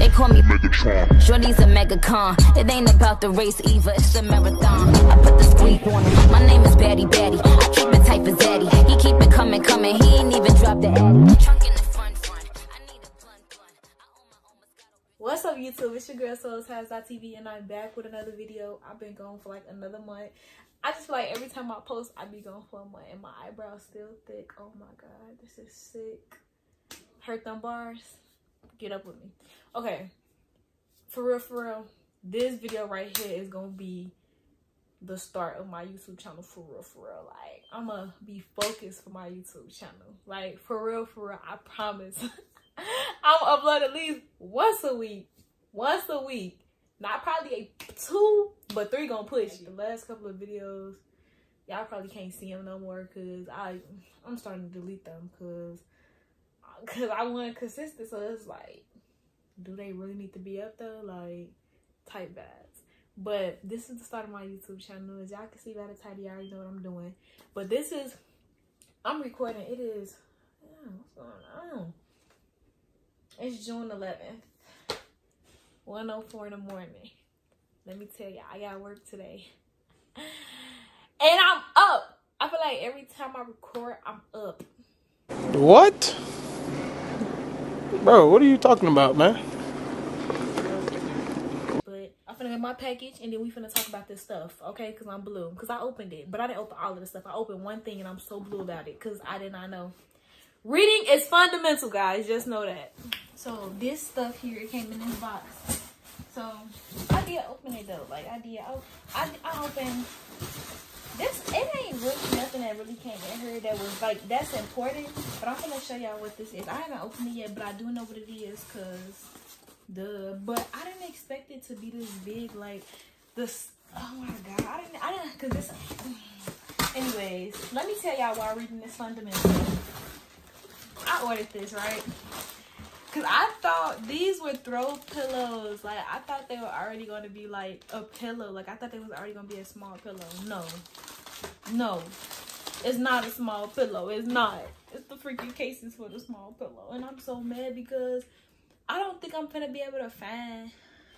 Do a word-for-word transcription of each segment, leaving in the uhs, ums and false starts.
They call me Megatron. Shorty's a mega con. It ain't about the race either, it's a marathon. I put the squeak on him. My name is Batty Batty. I keep it tight for Zaddy. He keep it coming, coming. He ain't even dropped the ad. Trunk in the front, front. I need a blunt, blunt. I own my own Moscato. What's up, YouTube? It's your girl Soul Ties dot T V, and I'm back with another video. I've been gone for like another month. I just feel like every time I post, I be gone for a month, and my eyebrows still thick. Oh my god, this is sick. Hurt them bars. Get up with me. Okay, for real, for real. This video right here is gonna be the start of my YouTube channel. For real, for real. Like, I'm gonna be focused for my YouTube channel. Like, for real, for real. I promise. I'm gonna upload at least once a week. Once a week. Not probably a two, but three gonna push. Like, the last couple of videos, y'all probably can't see them no more because I, I'm starting to delete them because cause I want consistent. So it's like, do they really need to be up there? Like, type vibes. But this is the start of my YouTube channel. As y'all can see by the title, you already know what I'm doing. But this is, I'm recording. It is, yeah, what's going on? It's June eleventh. one oh four in the morning. Let me tell you, I got work today. And I'm up. I feel like every time I record, I'm up. What? Bro, what are you talking about, man? But I'm finna get my package, and then we finna talk about this stuff, okay? Because I'm blue. Because I opened it, but I didn't open all of the stuff. I opened one thing, and I'm so blue about it because I did not know. Reading is fundamental, guys. Just know that. So this stuff here, it came in this box. So I did open it though. Like I did, I, I, I opened this. It ain't really nothing that really came in here that was like that's important. But I'm gonna show y'all what this is. I haven't opened it yet, but I do know what it is, cause the. But I didn't expect it to be this big. Like this. Oh my god! I didn't. I didn't. Cause this. Anyways, let me tell y'all why reading is fundamental. I ordered this, right? Because I thought these were throw pillows. Like, I thought they were already going to be, like, a pillow. Like, I thought they was already going to be a small pillow. No. No. It's not a small pillow. It's not. It's the freaking cases for the small pillow. And I'm so mad because I don't think I'm going to be able to find...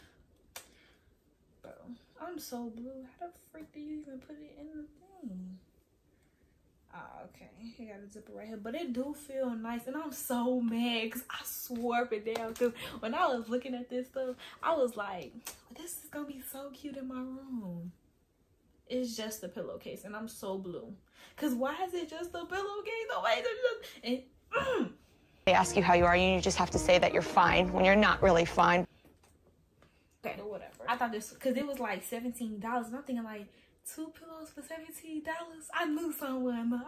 Bro, I'm so blue. How the freak do you even put it in the thing? Oh, okay. I got a zipper right here, but it do feel nice, and I'm so mad because I swore it down. Because when I was looking at this stuff, I was like, "This is gonna be so cute in my room." It's just a pillowcase, and I'm so blue. Cause why is it just a pillowcase? No way, just and, mm. They ask you how you are, and you just have to say that you're fine when you're not really fine. Okay, whatever. I thought this because it was like seventeen dollars, and I'm thinking like. Two pillows for seventeen dollars. I knew someone.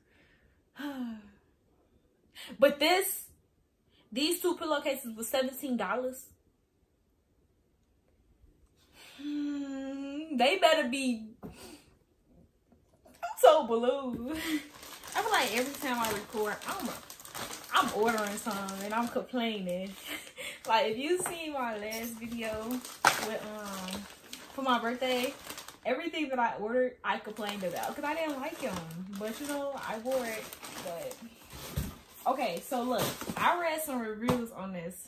But this, these two pillowcases was seventeen dollars. Hmm, they better be. I'm so blue. I feel like every time I record, I'm a, I'm ordering something and I'm complaining. Like if you see my last video with um for my birthday. Everything that I ordered, I complained about because I didn't like them. But, you know, I wore it. But, okay, so look. I read some reviews on this.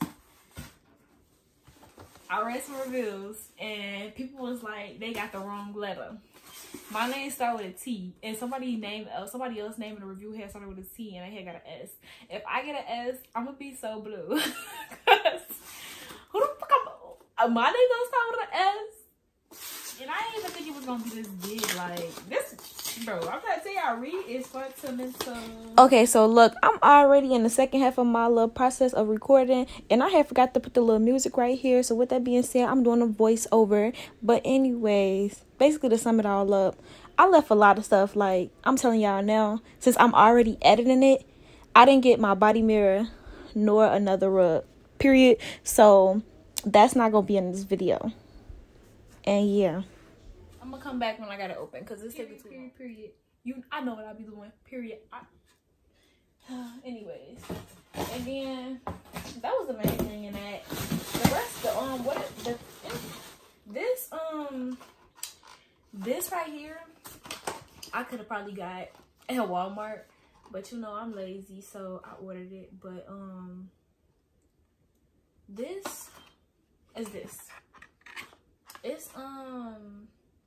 I read some reviews, and people was like, they got the wrong letter. My name started with a T, and somebody named, uh, somebody else named in the review had started with a T, and I had got an S. If I get an S, I'm going to be so blue. Because, who the fuck am I? My name don't start with an S. And I didn't even think it was gonna be this big. Like this, bro. I'm trying to tell y'all, read is fundamental. Okay, so look, I'm already in the second half of my little process of recording, and I had forgot to put the little music right here. So with that being said, I'm doing a voiceover. But anyways, basically to sum it all up, I left a lot of stuff. Like I'm telling y'all now, since I'm already editing it, I didn't get my body mirror nor another rug. Period. So that's not gonna be in this video. And yeah, I'm gonna come back when I got it open because it's taking too long. Period. You, I know what I'll be doing. Period. I, anyways, and then that was the main thing in that. The rest, the um, what the this um, this right here, I could have probably got at Walmart, but you know I'm lazy, so I ordered it. But um, this is this. It's um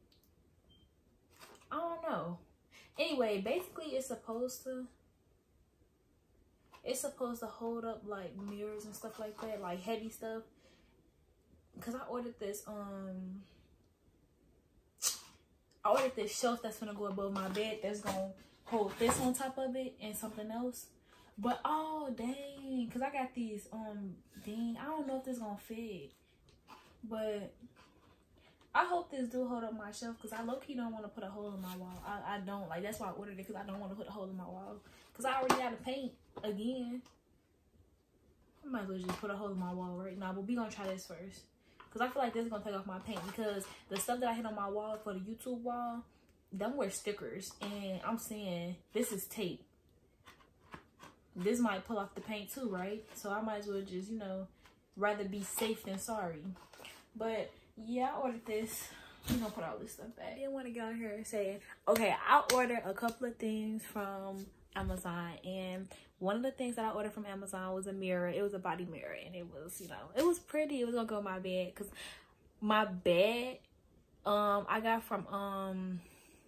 I don't know. Anyway, basically it's supposed to it's supposed to hold up like mirrors and stuff like that, like heavy stuff. Cause I ordered this um I ordered this shelf that's gonna go above my bed that's gonna hold this on top of it and something else. But oh dang, cause I got these um dang, I don't know if this gonna fit. But I hope this do hold up my shelf, because I low-key don't want to put a hole in my wall. I, I don't. Like, that's why I ordered it, because I don't want to put a hole in my wall. Because I already got to paint again. I might as well just put a hole in my wall right now. But we going to try this first. Because I feel like this is going to take off my paint. Because the stuff that I hit on my wall for the YouTube wall, them were stickers. And I'm saying, this is tape. This might pull off the paint too, right? So I might as well just, you know, rather be safe than sorry. But yeah, I ordered this. I'm gonna put all this stuff back. I didn't want to get on here and say, okay, I ordered a couple of things from Amazon, and one of the things that I ordered from Amazon was a mirror. It was a body mirror, and it was, you know, it was pretty. It was gonna go on my bed, because my bed, um, I got from, um,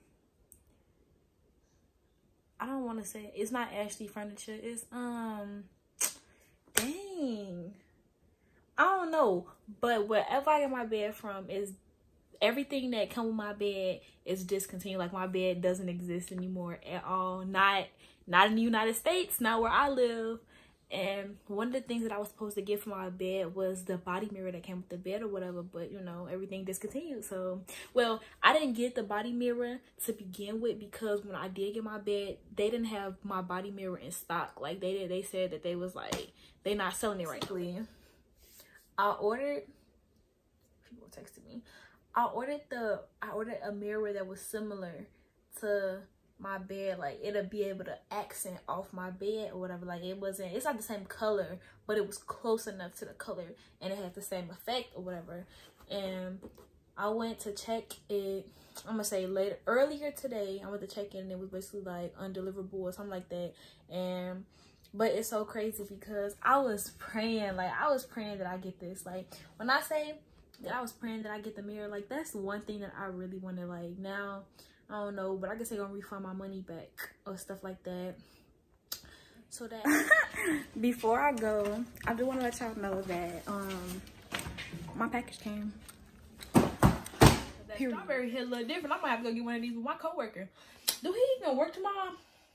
I don't want to say, it's not Ashley Furniture. It's, um, dang. I don't know, but wherever I get my bed from is everything that come with my bed is discontinued. Like, my bed doesn't exist anymore at all. Not not in the United States, not where I live. And one of the things that I was supposed to get for my bed was the body mirror that came with the bed or whatever, but you know, everything discontinued. So, well, I didn't get the body mirror to begin with, because when I did get my bed, they didn't have my body mirror in stock. Like, they did, they said that they was like, they not selling it right clean. I ordered, people texted me, I ordered the, I ordered a mirror that was similar to my bed. Like, it'll be able to accent off my bed or whatever. Like, it wasn't, it's not the same color, but it was close enough to the color, and it had the same effect or whatever. And I went to check it, I'm gonna say later, earlier today, I went to check it, and it was basically like undeliverable or something like that. And but it's so crazy, because I was praying, like, I was praying that I get this. Like, when I say that I was praying that I get the mirror, like, that's one thing that I really want to, like, now, I don't know, but I guess they're going to refund my money back or stuff like that. So that, before I go, I do want to let y'all know that, um, my package came. That strawberry hit a little different. I might have to go get one of these with my coworker. Do he even work tomorrow?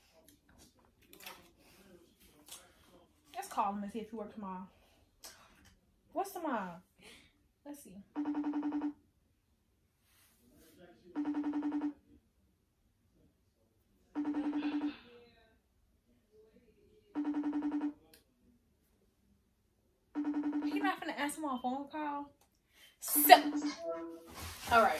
Let's call him and see if he works tomorrow. What's tomorrow? Let's see. He not finna answer my phone call. So, all right.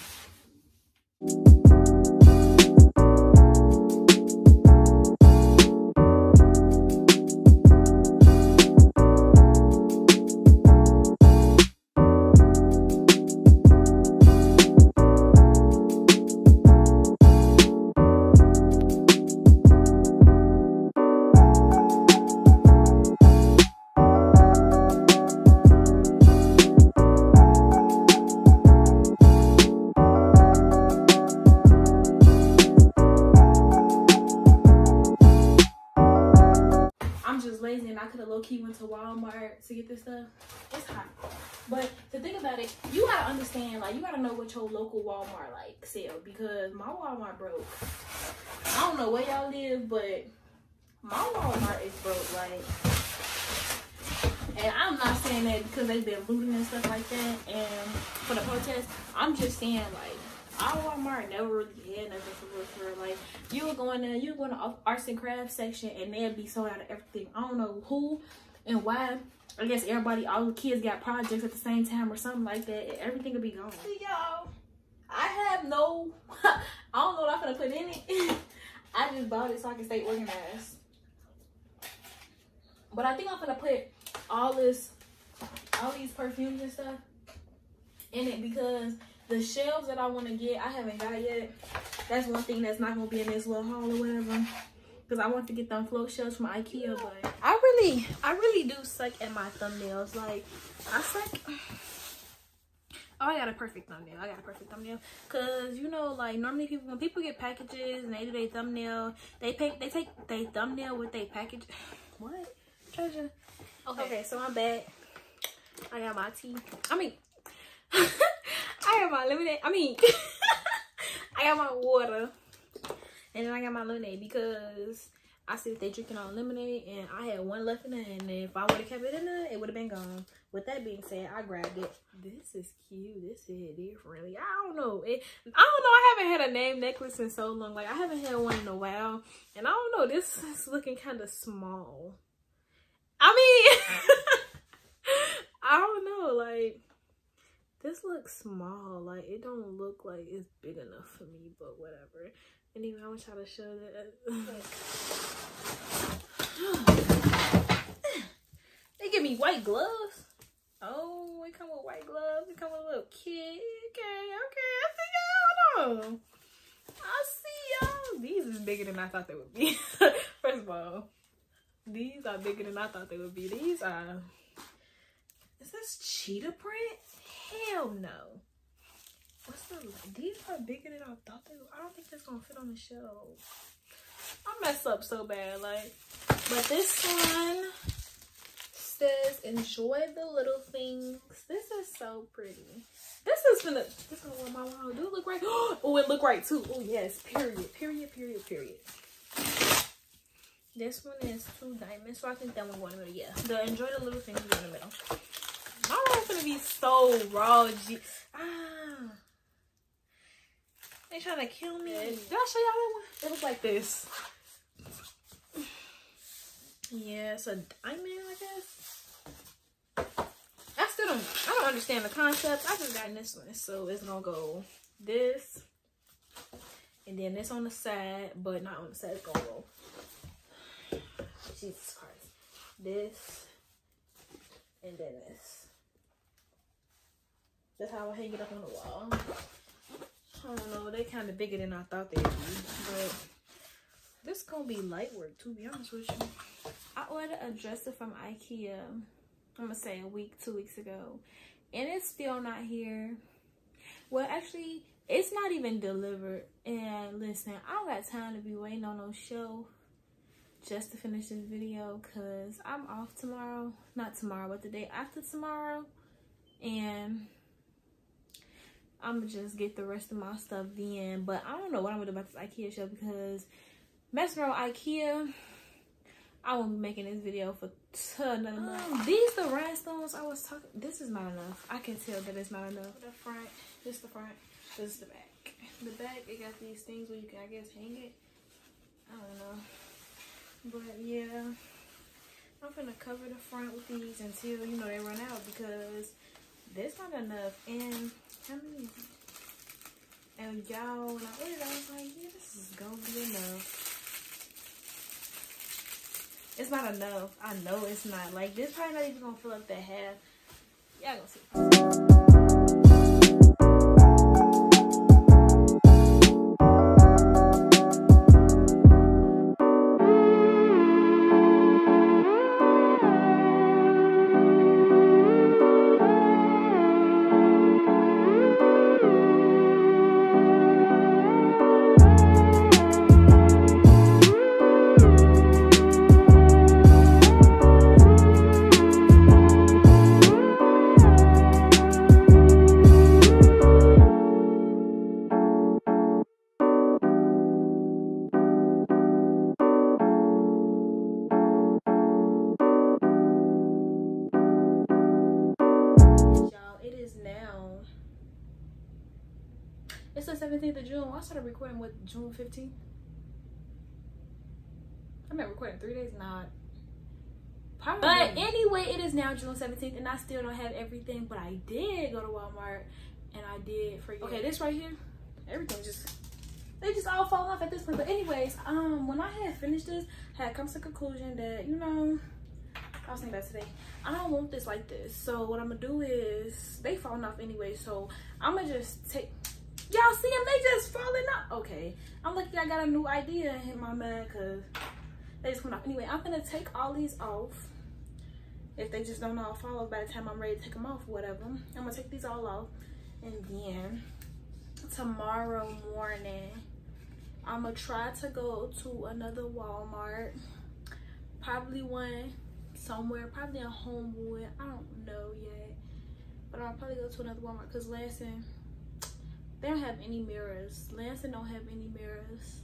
Low-key went to Walmart to get this stuff. It's hot, but the thing about it, you gotta understand, like, you gotta know what your local Walmart like sell, because my Walmart broke. I don't know where y'all live, but my Walmart is broke. Like, and I'm not saying that because they've been looting and stuff like that and for the protest. I'm just saying, like, our Walmart never really had nothing for real, for real. Like, you were going there, you were going to arts and crafts section, and they'd be sold out of everything. I don't know who and why. I guess everybody, all the kids got projects at the same time or something like that. Everything would be gone. Y'all, I have no, I don't know what I'm gonna put in it. I just bought it so I can stay organized. But I think I'm gonna put all this, all these perfumes and stuff in it, because the shelves that I want to get, I haven't got yet. That's one thing that's not going to be in this little haul or whatever. Because I want to get them float shelves from Ikea, but I really really, I really do suck at my thumbnails. Like, I suck. Oh, I got a perfect thumbnail. I got a perfect thumbnail. Cause you know, like normally people, when people get packages and they do their thumbnail, they pick, they take their thumbnail with their package. What? Treasure. Okay. Okay, so I'm back. I got my tea. I mean, I got my lemonade. I mean, I got my water, and then I got my lemonade because I see that they drinking all lemonade, and I had one left in there, and if I would have kept it in there, it would have been gone. With that being said, I grabbed it. This is cute. This is different. I don't know. It, I don't know. I haven't had a name necklace in so long. Like, I haven't had one in a while, and I don't know. This is looking kind of small. I mean, I don't know. Like, this looks small. Like, it don't look like it's big enough for me, but whatever. Anyway, I'm gonna try to show that. They give me white gloves. Oh, it come with white gloves. It come with a little kid. Okay, okay. I see y'all. Hold on. I see y'all. These is bigger than I thought they would be. First of all, these are bigger than I thought they would be. These are. Is this cheetah print? Hell no. What's the, these are bigger than I thought they were. I don't think that's gonna fit on the shelf. I messed up so bad, like. But this one says, "Enjoy the little things." This is so pretty. This is gonna. This is what my wow. Do it look right? Oh, it look right too. Oh yes. Period. Period. Period. Period. This one is two diamonds, so I think that one going in the middle. Yeah. The "Enjoy the little things" go in the middle. My room's gonna be so raw. G ah. They trying to kill me. Did I show y'all that one? It looks like this. Yeah, it's a diamond, I guess. I still don't, I don't understand the concept. I just got this one. So it's gonna go this. And then this on the side, but not on the side. It's gonna go. Jesus Christ. This. And then this. That's how I hang it up on the wall. I don't know, they kind of bigger than I thought they'd be, but this gonna be light work, to be honest with you. I ordered a dresser from IKEA, I'm gonna say a week, two weeks ago, and it's still not here. Well, actually, it's not even delivered, and listen, I don't got time to be waiting on no shelf just to finish this video, because I'm off tomorrow, not tomorrow, but the day after tomorrow, and I'm gonna just get the rest of my stuff then. But I don't know what I'm gonna do about this IKEA shelf, because messing around IKEA, I won't be making this video for another month. Um, these the rhinestones I was talking. This is not enough. I can tell that it's not enough. The front, this is the front, this is the back. The back, it got these things where you can, I guess, hang it. I don't know. But yeah, I'm gonna cover the front with these until, you know, they run out, because there's not enough. And how many? And y'all, when I ordered, I was like, yeah, this is gonna be enough. It's not enough. I know it's not. Like, this probably not even gonna fill up that half. Y'all gonna see. It's the seventeenth of June. I started recording with June fifteenth. I'm not recording three days, not. Probably. But anyway, it is now June seventeenth, and I still don't have everything. But I did go to Walmart, and I did forget. Okay, this right here, everything just, they just all fall off at this point. But anyways, um, when I had finished this, I had come to the conclusion that, you know, I was thinking about today, I don't want this like this. So what I'm gonna do is, they falling off anyway. So I'm gonna just take. Y'all see them? They just falling off. Okay, I'm lucky I got a new idea in my mind, because they just went off. Anyway, I'm gonna take all these off. if they just don't know how to follow by the time I'm ready to take them off, whatever. I'm gonna take these all off, and then tomorrow morning I'm gonna try to go to another Walmart, probably one somewhere, probably in Homewood. I don't know yet, but I'll probably go to another Walmart because Lansing, they don't have any mirrors. Lansing don't have any mirrors.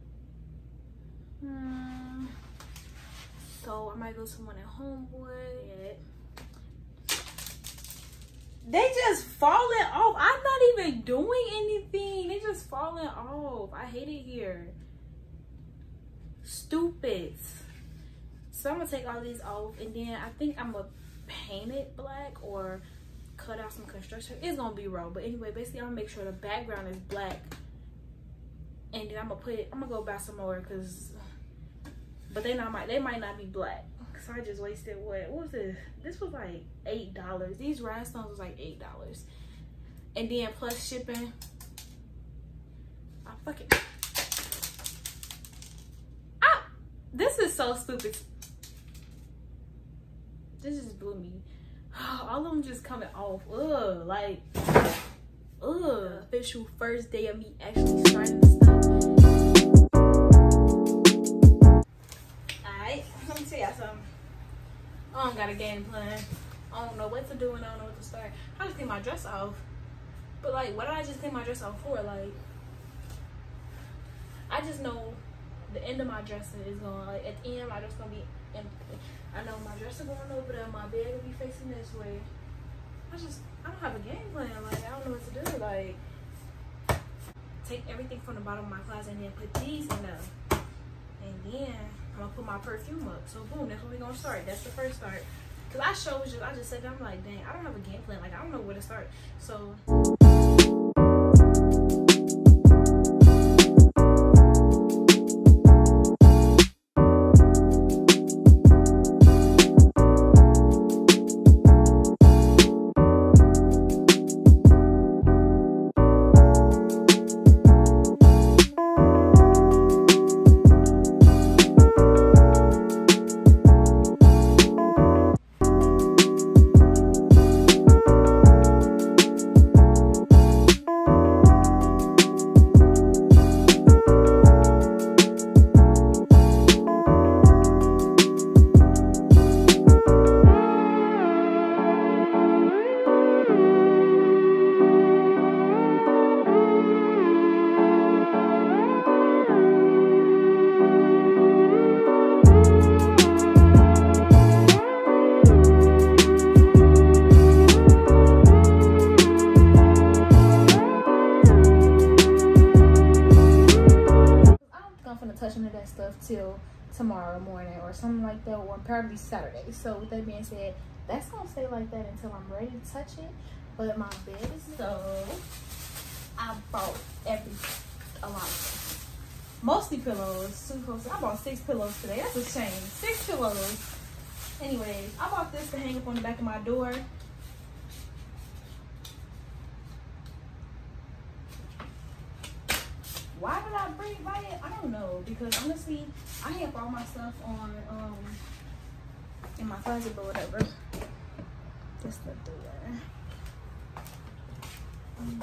Hmm. So I might go to one at Homewood. They just falling off. I'm not even doing anything. They just falling off. I hate it here. Stupid. So I'm gonna take all these off, and then I think I'm gonna paint it black or cut out some construction. It's gonna be raw, but anyway, basically I'm gonna make sure the background is black, and then I'm gonna put it, I'm gonna go buy some more, because but they not might they might not be black. So I just wasted what what was this? This was like eight dollars. These rhinestones was like eight dollars, and then plus shipping. I fucking ah, this is so stupid. This just blew me. All of them just coming off. Ugh, like ugh. Official first day of me actually starting this stuff. Alright, let me tell y'all something. I don't got a game plan. I don't know what to do and I don't know what to start. I just clean my dress off. But like, what did I just clean my dress off for? Like, I just know the end of my dresser is going, like, at the end my dress gonna be empty. I know my dresser going over there, my bed will be facing this way. I just, I don't have a game plan. Like, I don't know what to do. Like, take everything from the bottom of my closet and then put these in there. And then I'm gonna put my perfume up. So boom, that's what we're gonna start. That's the first start. Cause I showed you, I just said that, I'm like, dang, I don't have a game plan. Like, I don't know where to start. So till tomorrow morning or something like that, or probably Saturday. So with that being said, that's gonna stay like that until I'm ready to touch it. But my bed is, so I bought every a lot of mostly pillows. Two pillows. I bought six pillows today. That's a shame. Six pillows. Anyways, I bought this to hang up on the back of my door. Why did I bring buy it? I don't know, because honestly, I have all my stuff on um in my closet or whatever. Just the door. Um,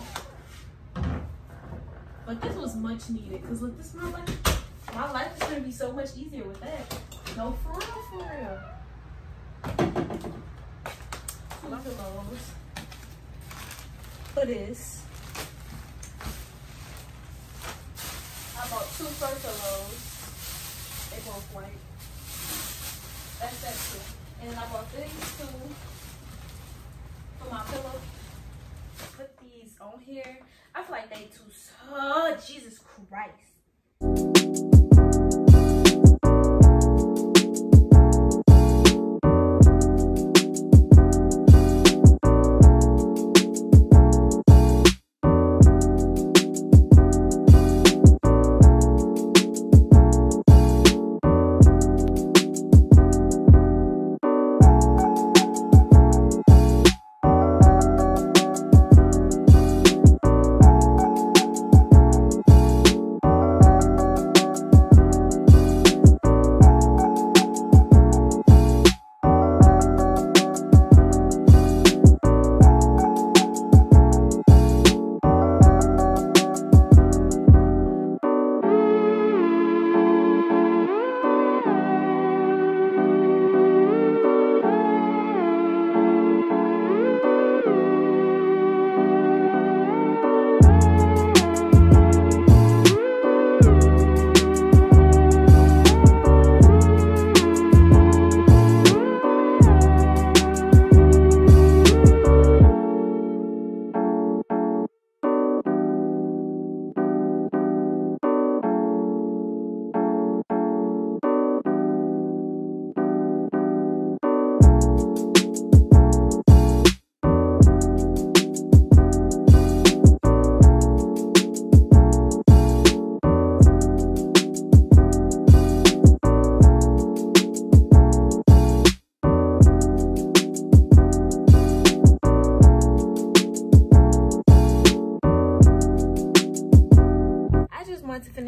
but this was much needed, because look, this is my life. My life is gonna be so much easier with that. No, for real, for real. My pillows. For this. I bought two fur pillows. They both white. That's that too. And then I bought these two for my pillow. Put these on here. I feel like they too. Oh, Jesus Christ.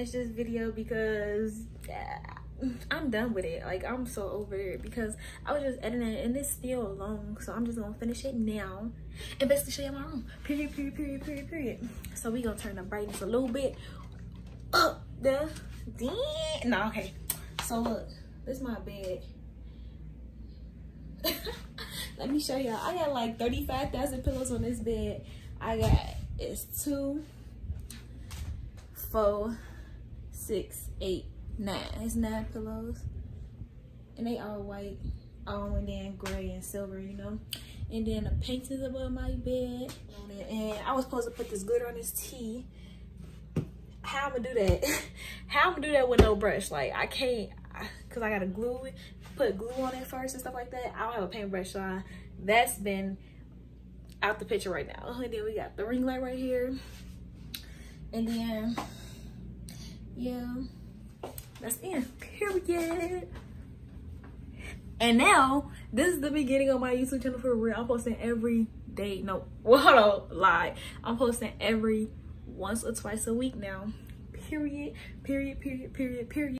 finish this video because yeah, I'm done with it. Like, I'm so over it because I was just editing it and it's still long. So I'm just gonna finish it now and basically show you my room. Period, period, period, period, period. So we gonna turn the brightness a little bit up there. No, okay. So look, this is my bed. Let me show y'all. I got like thirty-five thousand pillows on this bed. I got, it's two, four, six, eight, nine. It's nine pillows. And they all white. All and then gray and silver, you know. And then the paintings above my bed. And I was supposed to put this glitter on this tea. How I'm gonna do that? How I'm gonna do that with no brush? Like, I can't, cause I gotta glue it, put glue on it first and stuff like that. I don't have a paintbrush, so I, that's been out the picture right now. And then we got the ring light right here. And then, yeah, that's it. Period. And now, this is the beginning of my YouTube channel for real. I'm posting every day. No, well, hold on, lie. I'm posting every once or twice a week now. Period, period, period, period, period.